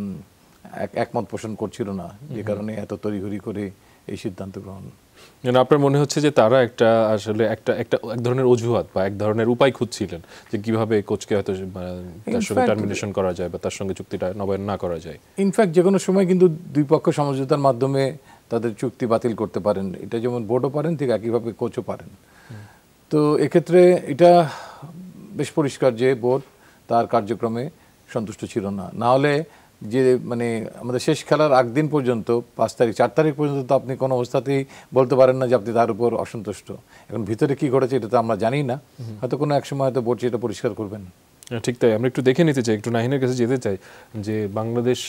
[SPEAKER 9] একমত পোষণ করছিল না, যে কারণে এত তড়িঘড়ি করে এই সিদ্ধান্ত গ্রহণ।
[SPEAKER 1] আপনার মনে হচ্ছে যে তারা একটা আসলে একটা একটা এক ধরনের অজুহাত বা এক ধরনের উপায় খুঁজছিলেন যে কিভাবে কোচকে হয়তো তার সঙ্গে টার্মিনেশন করা যায় বা তার সঙ্গে চুক্তিটা নবায়ন না করা যায়।
[SPEAKER 9] ইনফ্যাক্ট যে কোনো সময় কিন্তু দুই পক্ষ সমঝোতার মাধ্যমে তাদের চুক্তি বাতিল করতে পারেন, এটা যেমন বোর্ডও পারেন ঠিক একইভাবে কোচও পারেন। তো এক্ষেত্রে এটা বেশ পরিষ্কার যে বোর্ড তার কার্যক্রমে সন্তুষ্ট ছিল না। না হলে যে মানে আমাদের শেষ খেলার আগ দিন পর্যন্ত পাঁচ তারিখ চার তারিখ পর্যন্ত তো আপনি কোনো অবস্থাতেই বলতে পারেন না যে আপনি তার উপর অসন্তুষ্ট। এখন ভিতরে কি ঘটেছে এটা তো আমরা জানি না, হয়তো কোনো এক সময় হয়তো বোর্ড সেটা পরিষ্কার করবেন।
[SPEAKER 1] ঠিক তাই, আমরা একটু দেখে নিতে চাই, একটু নাহিনের কাছে যেতে চাই যে বাংলাদেশ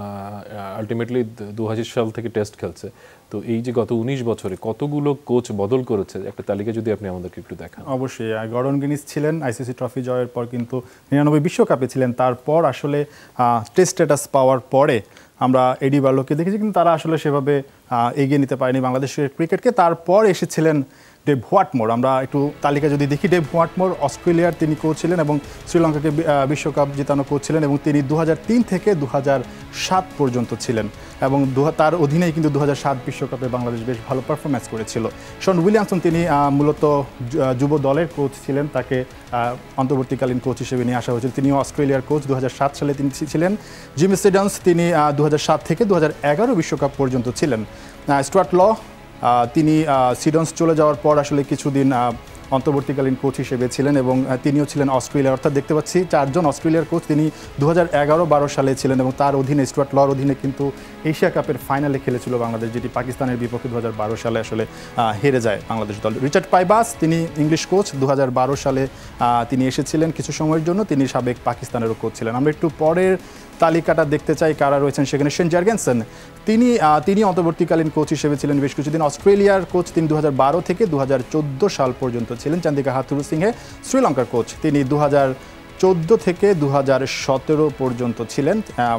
[SPEAKER 1] আলটিমেটলি দু হাজার সাল থেকে টেস্ট খেলছে, তো এই যে গত উনিশ বছরে কতগুলো কোচ বদল করেছে একটা তালিকা যদি আপনি আমাদেরকে একটু দেখান।
[SPEAKER 2] অবশ্যই, গর্ডন গ্রিনিস ছিলেন আইসিসি ট্রফি জয়ের পর, কিন্তু নিরানব্বই বিশ্বকাপে ছিলেন। তারপর আসলে টেস্ট স্ট্যাটাস পাওয়ার পরে আমরা এডি বার্লোকে দেখেছি, কিন্তু তারা আসলে সেভাবে এগিয়ে নিতে পারেনি বাংলাদেশের ক্রিকেটকে। তারপর এসেছিলেন ডেভ হোয়াটমোর। আমরা একটু তালিকা যদি দেখি, ডেভ হোয়াটমোর অস্ট্রেলিয়ার তিনি কোচ ছিলেন এবং শ্রীলঙ্কাকে বিশ্বকাপ জেতানো কোচ ছিলেন, এবং তিনি দু হাজার তিন থেকে দু হাজার সাত পর্যন্ত ছিলেন, এবং তার অধীনেই কিন্তু দু হাজার সাত বিশ্বকাপে বাংলাদেশ বেশ ভালো পারফরমেন্স করেছিল। শন উইলিয়ামসন তিনি মূলত যুব দলের কোচ ছিলেন, তাকে অন্তর্বর্তীকালীন কোচ হিসেবে নিয়ে আসা হয়েছিল। তিনি অস্ট্রেলিয়ার কোচ দু হাজার সাত সালে তিনি ছিলেন। জিমি সিডন্স তিনি দু হাজার সাত থেকে দু হাজার এগারো বিশ্বকাপ পর্যন্ত ছিলেন। স্টুয়ার্ট ল তিনি সিডন্স চলে যাওয়ার পর আসলে কিছুদিন অন্তর্বর্তীকালীন কোচ হিসেবে ছিলেন, এবং তিনিও ছিলেন অস্ট্রেলিয়া। অর্থাৎ দেখতে পাচ্ছি চারজন অস্ট্রেলিয়ার কোচ তিনি দু হাজার এগারো বারো সালে ছিলেন, এবং তার অধীনে স্টুয়ার্ট লর অধীনে কিন্তু এশিয়া কাপের ফাইনালে খেলেছিল বাংলাদেশ, যেটি পাকিস্তানের বিপক্ষে দু হাজার বারো সালে আসলে হেরে যায় বাংলাদেশ দল। রিচার্ড পাইবাস তিনি ইংলিশ কোচ, দু হাজার বারো সালে তিনি এসেছিলেন কিছু সময়ের জন্য, তিনি সাবেক পাকিস্তানেরও কোচ ছিলেন। আমরা একটু পরের তালিকাটা দেখতে চাই কারা রয়েছেন সেখানে। শেন জার্গেনসেন তিনি তিনি অন্তর্বর্তীকালীন কোচ হিসেবে ছিলেন বেশ কিছুদিন। অস্ট্রেলিয়ার কোচ তিনি দু হাজার বারো থেকে দু হাজার চোদ্দো সাল পর্যন্ত ছিলেন। চান্দিকা হাথুরু সিংহে শ্রীলঙ্কার কোচ, তিনি দু হাজার চোদ্দো থেকে দু হাজার সতেরো পর্যন্ত ছিলেন।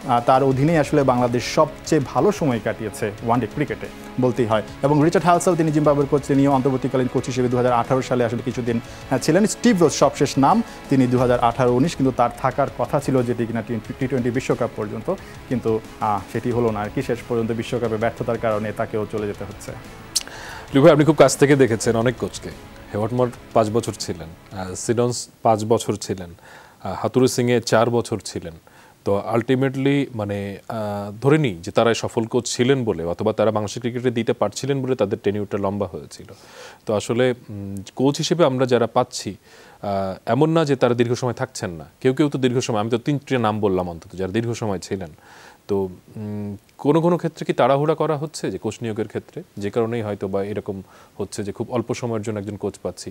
[SPEAKER 2] তার অধীনেই আসলে বাংলাদেশ সবচেয়ে ভালো সময় কাটিয়েছে ওয়ানডে ক্রিকেটে বলতেই হয়। এবং রিচার্ড হালসাল তিনি জিম্বাবুয়ের কোচ, তিনিও অন্তর্বর্তীকালীন কোচ হিসেবে দু হাজার আঠারো সালে আসলে কিছুদিন ছিলেন। স্টিভ রোজ সবশেষ নাম, তিনি দু হাজার আঠারো উনিশ কিন্তু তার থাকার কথা ছিল যেটি কিনা টি টোয়েন্টি বিশ্বকাপ পর্যন্ত, কিন্তু সেটি হলো না আর কি। শেষ পর্যন্ত বিশ্বকাপে ব্যর্থতার কারণে তাকেও চলে যেতে হচ্ছে।
[SPEAKER 1] লিপু, আপনি খুব কাছ থেকে দেখেছেন অনেক কোচকে। হেওয়ার্ডমোর পাঁচ বছর ছিলেন, সিডন্স পাঁচ বছর ছিলেন, হাতুরু সিংয়ে চার বছর ছিলেন। তো আলটিমেটলি মানে ধরে নিই যে তারা সফল কোচ ছিলেন বলে অথবা তারা বাংলাদেশের ক্রিকেটে দিতে পারছিলেন বলে তাদের টেনিউরটা লম্বা হয়েছিল। তো আসলে কোচ হিসেবে আমরা যারা পাচ্ছি এমন না যে তারা দীর্ঘ সময় থাকছেন না, কেউ কেউ তো দীর্ঘ সময়, আমি তো তিনটে নাম বললাম অন্তত যারা দীর্ঘ সময় ছিলেন। তো কোনো কোনো ক্ষেত্রে কি তাড়াহুড়া করা হচ্ছে যে কোচ নিয়োগের ক্ষেত্রে, যে কারণেই হয়তো বা এরকম হচ্ছে যে খুব অল্প সময়ের জন্য একজন কোচ পাচ্ছি?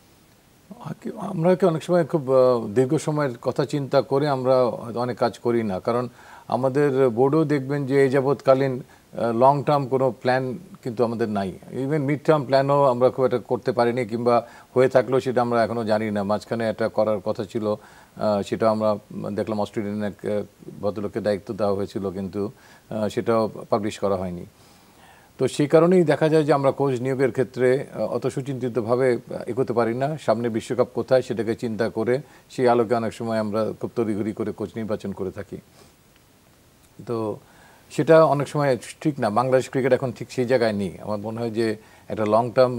[SPEAKER 9] আমরা কি অনেক সময় খুব দীর্ঘ সময়ের কথা চিন্তা করে আমরা অনেক কাজ করি না, কারণ আমাদের বোর্ডেও দেখবেন যে এই যাবৎকালীন লং টার্ম কোনো প্ল্যান কিন্তু আমাদের নাই। ইভেন মিড টার্ম প্ল্যানও আমরা খুব একটা করতে পারিনি, কিংবা হয়ে থাকলেও সেটা আমরা এখনও জানি না। মাঝখানে একটা করার কথা ছিল, সেটা আমরা দেখলাম অস্ট্রেলিয়ান এক ভদ্রলোককে দায়িত্ব দেওয়া হয়েছিল, কিন্তু সেটাও পাবলিশ করা হয়নি। তো সেই কারণেই দেখা যায় যে আমরা কোচ নিয়োগের ক্ষেত্রে অত সুচিন্তিতভাবে এগোতে পারি না। সামনে বিশ্বকাপ কোথায় সেটাকে চিন্তা করে সেই আলোকে অনেক সময় আমরা খুব তড়িঘড়ি করে কোচ নির্বাচন করে থাকি। তো সেটা অনেক সময় ঠিক না। বাংলাদেশ ক্রিকেট এখন ঠিক সেই জায়গায় নেই। আমার মনে হয় যে একটা লং টার্ম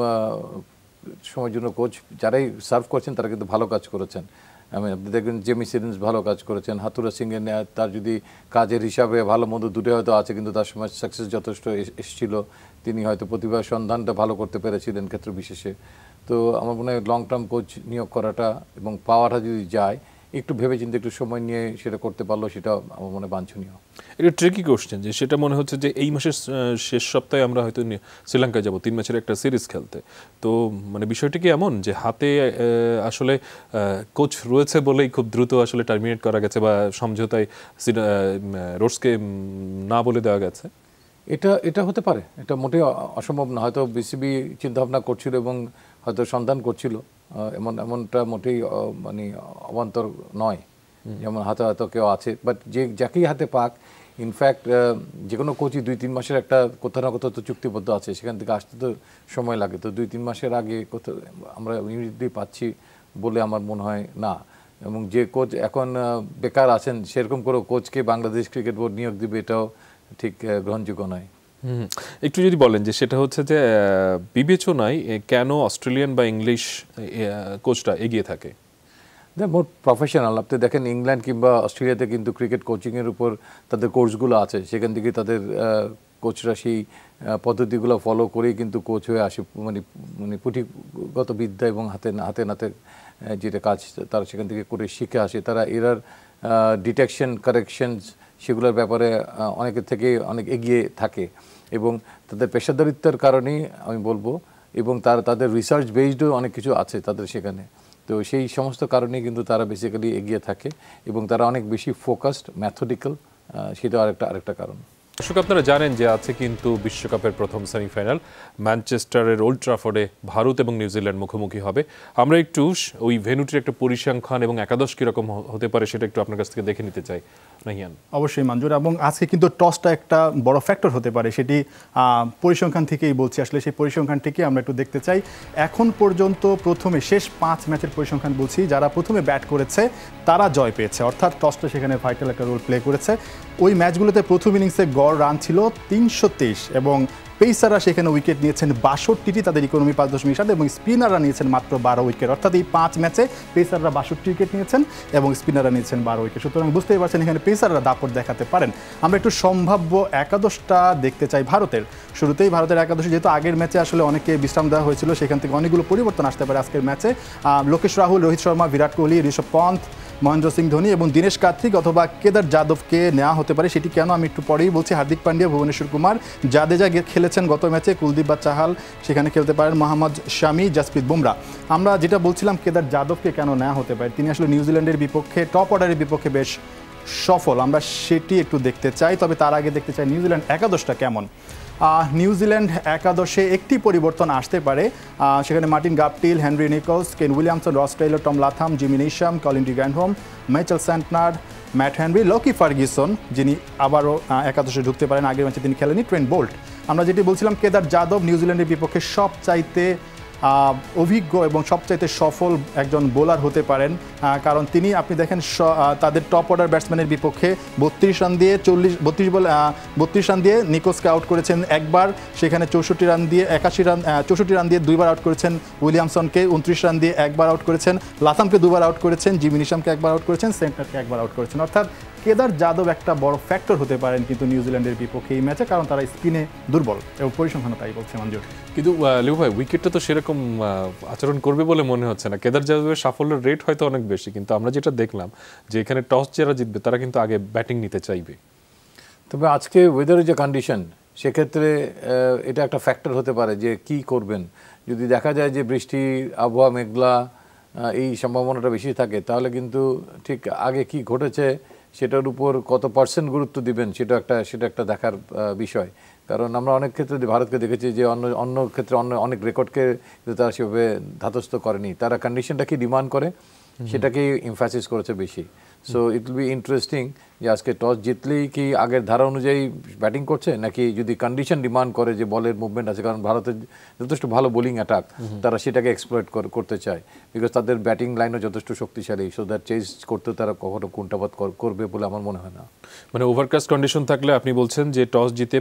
[SPEAKER 9] সময়ের জন্য কোচ যারাই সার্ভ করছেন তারা কিন্তু ভালো কাজ করেছেন। আমি আপনি দেখবেন জেমি সিরিন্স ভালো কাজ করেছেন, হাতুরা সিংয়ের তার যদি কাজের হিসাবে ভালো মন্দ দুটো হয়তো আছে, কিন্তু তার সময় সাকসেস যথেষ্ট এসেছিল। তিনি হয়তো প্রতিভার সন্ধানটা ভালো করতে পেরেছিলেন ক্ষেত্র বিশেষে। তো আমার মনে হয় লং টার্ম কোচ নিয়োগ করাটা এবং পাওয়াটা যদি যায় একটু ভেবেচিন্তে একটু সময় নিয়ে সেটা করতে পারলো, সেটা আমার মনে বাঞ্ছনীয়।
[SPEAKER 1] এটা ট্রিকি কোশ্চেন যে সেটা মনে হচ্ছে যে এই মাসের শেষ সপ্তাহে আমরা হয়তো শ্রীলঙ্কায় যাব তিন ম্যাচের একটা সিরিজ খেলতে। তো মানে বিষয়টি কি এমন যে হাতে আসলে কোচ রয়েছে বলেই খুব দ্রুত আসলে টার্মিনেট করা গেছে বা সমঝোতায় রোডসকে না বলে দেওয়া গেছে?
[SPEAKER 9] এটা এটা হতে পারে, এটা মোটেই অসম্ভব না। হয়তো বিসিবি চিন্তাভাবনা করছিল এবং হয়তো সন্ধান করছিল, এমন এমনটা মোটেই মানে অবান্তর নয়। যেমন হাতে হয়তো কেউ আছে, বাট যে যাকেই হাতে পাক, ইনফ্যাক্ট যে কোনো কোচই দুই তিন মাসের একটা কোথাও না কোথাও তো চুক্তিবদ্ধ আছে, সেখান থেকে আসতে তো সময় লাগে। তো দুই তিন মাসের আগে কোথাও আমরা ইমিডিয়েটলি পাচ্ছি বলে আমার মনে হয় না। এবং যে কোচ এখন বেকার আছেন সেরকম কোনো কোচকে বাংলাদেশ ক্রিকেট বোর্ড নিয়োগ দিবে, এটাও ঠিক গ্রহণযোগ্য নয়।
[SPEAKER 1] একটু যদি বলেন যে সেটা হচ্ছে যে বিবেচনায় কেন অস্ট্রেলিয়ান বা ইংলিশ কোচটা এগিয়ে থাকে?
[SPEAKER 9] মোট প্রফেশনাল। আপনি দেখেন ইংল্যান্ড কিংবা অস্ট্রেলিয়াতে কিন্তু ক্রিকেট কোচিংয়ের উপর তাদের কোর্সগুলো আছে, সেখান থেকে তাদের কোচরা সেই পদ্ধতিগুলো ফলো করেই কিন্তু কোচ হয়ে আসে। মানে মানে পুঁথিগত বিদ্যা এবং হাতে হাতে নাতে যেটা কাজ তারা সেখান থেকে করে শিখে আসে। তারা এরার ডিটেকশন, কারেকশনস সেগুলোর ব্যাপারে অনেকের থেকে অনেক এগিয়ে থাকে এবং তাদের পেশাদারিত্বের কারণেই আমি বলবো, এবং তার তাদের রিসার্চ বেসডও অনেক কিছু আছে তাদের সেখানে। তো সেই সমস্ত কারণেই কিন্তু তারা বেসিক্যালি এগিয়ে থাকে এবং তারা অনেক বেশি ফোকাসড, ম্যাথোডিক্যাল, সেটা আরেকটা আরেকটা কারণ।
[SPEAKER 1] দর্শক, আপনারা জানেন যে আছে কিন্তু বিশ্বকাপের প্রথম সেমিফাইনাল ম্যানচেস্টারের ওল্ড ট্রাফোর্ডে ভারত এবং নিউজিল্যান্ড মুখোমুখি হবে। আমরা একটু ওই ভেন্যুটির একটা পরিসংখ্যান এবং একাদশ কীরকম হতে পারে সেটা একটু আপনার কাছ থেকে দেখে নিতে চাই। নাহিয়ান?
[SPEAKER 2] অবশ্যই মঞ্জুর, এবং আজকে কিন্তু টসটা একটা বড় ফ্যাক্টর হতে পারে, সেটি পরিসংখ্যান থেকেই বলছি। আসলে সেই পরিসংখ্যান থেকে আমরা একটু দেখতে চাই। এখন পর্যন্ত প্রথমে শেষ পাঁচ ম্যাচের পরিসংখ্যান বলছি, যারা প্রথমে ব্যাট করেছে তারা জয় পেয়েছে, অর্থাৎ টসটা সেখানে ভাইটাল একটা রোল প্লে করেছে। ওই ম্যাচগুলোতে প্রথম ইনিংসে গড় রান ছিল তিনশো তেইশ এবং পেসাররা সেখানে উইকেট নিয়েছেন বাষট্টিটি, তাদের ইকোনমি পাঁচ দশমিক সাত, এবং স্পিনাররা নিয়েছেন মাত্র বারো উইকেট। অর্থাৎ এই পাঁচ ম্যাচে পেসাররা বাষট্টি উইকেট নিয়েছেন এবং স্পিনাররা নিয়েছেন বারো উইকেট। সুতরাং বুঝতেই পারছেন এখানে পেসাররা দাপট দেখাতে পারেন। আমরা একটু সম্ভাব্য একাদশটা দেখতে চাই ভারতের। শুরুতেই ভারতের একাদশে, যেহেতু আগের ম্যাচে আসলে অনেকে বিশ্রাম দেওয়া হয়েছিল, সেখান থেকে অনেকগুলো পরিবর্তন আসতে পারে আজকের ম্যাচে। লোকেশ রাহুল, রোহিত শর্মা, বিরাট কোহলি, ঋষভ পন্থ, মহেন্দ্র সিং ধোনি এবং দীনেশ কার্তিক অথবা কেদার যাদবকে নেওয়া হতে পারে। সেটি কেন আমি একটু পরেই বলছি। হার্দিক পান্ডিয়া, ভুবনেশ্বর কুমার, জাদেজা খেলেছেন গত ম্যাচে, কুলদীপ বা চাহাল সেখানে খেলতে পারেন, মোহাম্মদ শামি, জাসপ্রীত বুমরা। আমরা যেটা বলছিলাম কেদার যাদবকে কেন নেওয়া হতে পারে, তিনি আসলে নিউজিল্যান্ডের বিপক্ষে টপ অর্ডারের বিপক্ষে বেশ সফল, আমরা সেটি একটু দেখতে চাই। তবে তার আগে দেখতে চাই নিউজিল্যান্ড একাদশটা কেমন। নিউজিল্যান্ড একাদশে একটি পরিবর্তন আসতে পারে, সেখানে Martin Guptill, Henry Nicholls, Kane Williamson, Ross Taylor, Tom Latham, Jimmy Neesham, Colin de Grandhomme, Mitchell Santner, Matt Henry, Lockie Ferguson যিনি আবারও একাদশে ঢুকতে পারেন, আগের ম্যাচে তিনি খেলেনি, ট্রেন্ট বোল্ট। আমরা যেটি বলছিলাম কেদার যাদব নিউজিল্যান্ডের বিপক্ষে সবচাইতে অভিজ্ঞ এবং সবচাইতে সফল একজন বোলার হতে পারেন, কারণ তিনি আপনি দেখেন তাদের টপ অর্ডার ব্যাটসম্যানের বিপক্ষে বত্রিশ রান দিয়ে চল্লিশ বত্রিশ বল বত্রিশ রান দিয়ে নিকোসকে আউট করেছেন একবার, সেখানে চৌষট্টি রান দিয়ে একাশি রান চৌষট্টি রান দিয়ে দুইবার আউট করেছেন উইলিয়ামসনকে, উনত্রিশ রান দিয়ে একবার আউট করেছেন, লাথামকে দুবার আউট করেছেন, জিমি নিশামকে একবার আউট করেছেন, সেন্টারকে একবার আউট করেছেন। অর্থাৎ কেদার যাদব একটা বড় ফ্যাক্টর হতে পারেন কিন্তু নিউজিল্যান্ডের বিপক্ষে এই ম্যাচে, কারণ তারা স্পিনে দুর্বল এবং পরিসংখ্যান তাই বলছে মঞ্জুর।
[SPEAKER 1] কিন্তু লিউ ভাই উইকেটটা তো সেরকম আচরণ করবে বলে মনে হচ্ছে না। কেদার যাদবের সাফল্যের রেট হয়তো অনেক বেশি, কিন্তু আমরা যেটা দেখলাম যে এখানে টস যারা জিতবে তারা কিন্তু আগে ব্যাটিং নিতে চাইবে।
[SPEAKER 9] তবে আজকে ওয়েদারের যে কন্ডিশন সেক্ষেত্রে এটা একটা ফ্যাক্টর হতে পারে যে কি করবেন। যদি দেখা যায় যে বৃষ্টি, আবহাওয়া মেঘলা, এই সম্ভাবনাটা বেশি থাকে, তাহলে কিন্তু ঠিক আগে কি ঘটেছে সেটার উপর কত পার্সেন্ট গুরুত্ব দিবেন সেটা একটা সেটা একটা দেখার বিষয়। কারণ আমরা অনেক ক্ষেত্রে ভারতকে দেখেছি যে অন্য অন্য ক্ষেত্রে অন্য অনেক রেকর্ডকে তারা সেভাবে ধাতস্থ করেনি, তারা কন্ডিশনটা কি ডিমান্ড করে সেটাকেই ইমফ্যাসিস করেছে বেশি। So it will be interesting যে আজকে টস জিতলেই কি আগের ধারা অনুযায়ী ব্যাটিং করছে, নাকি যদি কন্ডিশন ডিমান্ড করে যে বলের মুভমেন্ট আছে, কারণ ভারতের যথেষ্ট ভালো বোলিং অ্যাটাক, তারা সেটাকে এক্সপ্লয়েট করতে চায় বিকজ তাদের ব্যাটিং লাইনও যথেষ্ট শক্তিশালী, সো দ্যাট চেঞ্জ করতে তারা কখনো কুণ্ঠাপাত করবে বলে আমার মনে হয় না।
[SPEAKER 1] মানে ওভারকাস্ট কন্ডিশন থাকলে আপনি বলছেন যে টস জিতে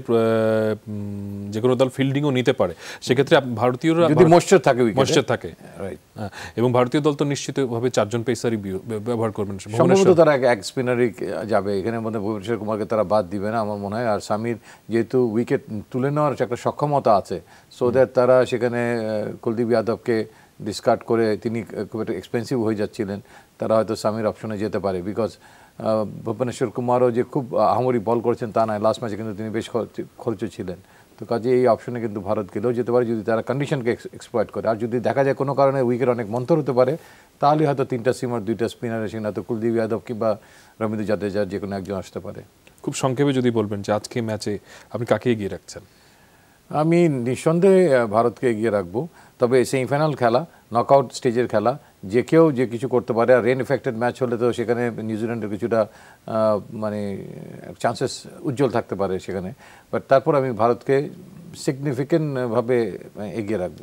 [SPEAKER 1] যে কোনো দল ফিল্ডিংও নিতে পারে, সেক্ষেত্রে ভারতীয়রা
[SPEAKER 9] যদি ময়েশ্চার থাকে
[SPEAKER 1] ময়েশ্চার থাকে
[SPEAKER 9] রাইট,
[SPEAKER 1] এবং ভারতীয় দল তো নিশ্চিতভাবে চারজন পেসারই ব্যবহার করবেন,
[SPEAKER 9] সম্ভবত তারা এক স্পিনারই যাবে এখানের মধ্যে, ভুবনেশ্বর কুমারকে তারা বাদ দিবে না আমার মনে হয়। আর সামির যেহেতু উইকেট তুলে নেওয়ার একটা সক্ষমতা আছে, সো দ্যাট তারা সেখানে কুলদীপ যাদবকে ডিসকার্ড করে, তিনি খুব একটা এক্সপেন্সিভ হয়ে যাচ্ছিলেন, তারা হয়তো সামির অপশনে যেতে পারে বিকজ ভুবনেশ্বর কুমারও যে খুব আহামরি বল করেছেন তা নয়, লাস্ট ম্যাচে কিন্তু তিনি বেশ খরচ ছিলেন, তো কাজে এই অপশনে কিন্তু ভারত গেলেও যেতে পারে যদি তারা কন্ডিশনকে এক্সপ্লয়েট করে। আর যদি দেখা যায় কোনো কারণে উইকেট অনেক মন্থর হতে পারে, তাহলে হয়তো তিনটা সিমার দুইটা স্পিনার এসে হয়তো কুলদীপ যাদব কিংবা রবীন্দ্র জাদেজার যে কোনো একজন আসতে পারে।
[SPEAKER 1] খুব সংক্ষেপে যদি বলবেন যে আজকে ম্যাচে আপনি কাকে এগিয়ে রাখছেন?
[SPEAKER 9] আমি নিঃসন্দেহে ভারতকে এগিয়ে রাখবো, তবে সেমিফাইনাল খেলা, নকআউট স্টেজের খেলা, যে কেউ যে কিছু করতে পারে। আর রেন এফেক্টেড ম্যাচ হলে তো সেখানে নিউজিল্যান্ডের কিছুটা মানে চান্সেস উজ্জ্বল থাকতে পারে সেখানে, বাট তারপর আমি ভারতকে সিগনিফিকেন্টভাবে এগিয়ে রাখবো।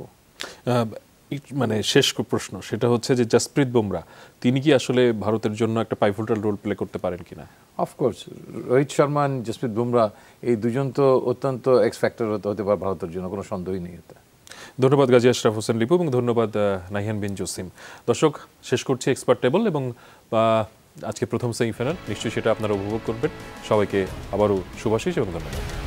[SPEAKER 1] মানে শেষ প্রশ্ন সেটা হচ্ছে যে জাসপ্রীত বুমরা তিনি কি আসলে ভারতের জন্য একটা পাইভটাল রোল প্লে করতে পারেন কিনা?
[SPEAKER 9] অফকোর্স রোহিত শর্মা আর জাসপ্রীত বুমরা এই দুজন তো অত্যন্ত এক্স ফ্যাক্টর হতে পারে ভারতের জন্য, কোনো সন্দেহই নেই এতে।
[SPEAKER 1] ধন্যবাদ গাজী আশরাফ হোসেন লিপু এবং ধন্যবাদ নাহিয়ান বিন জসিম। দর্শক, শেষ করছি এক্সপার্ট টেবল এবং আজকে প্রথম সেমিফাইনাল, নিশ্চয়ই সেটা আপনারা উপভোগ করবেন। সবাইকে আবারও শুভাশিস এবং ধন্যবাদ।